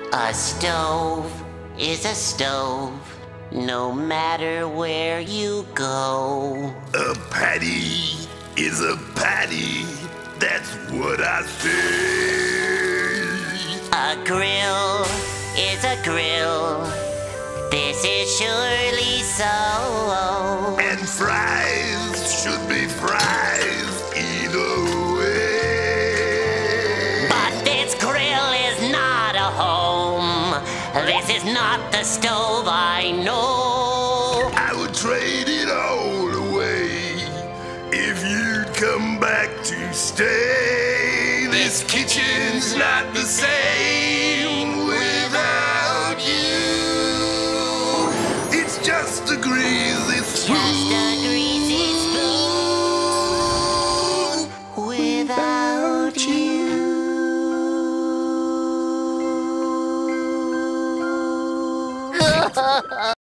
A stove is a stove, no matter where you go. A patty is a patty, that's what I say. A grill is a grill, this is surely so. And fries should be fries either way. But this grill is not a home, this is not the stove I know. I would trade it all away if you'd come back to stay. This kitchen's not the same without you. It's just a greasy spoon. Just a greasy spoon without you.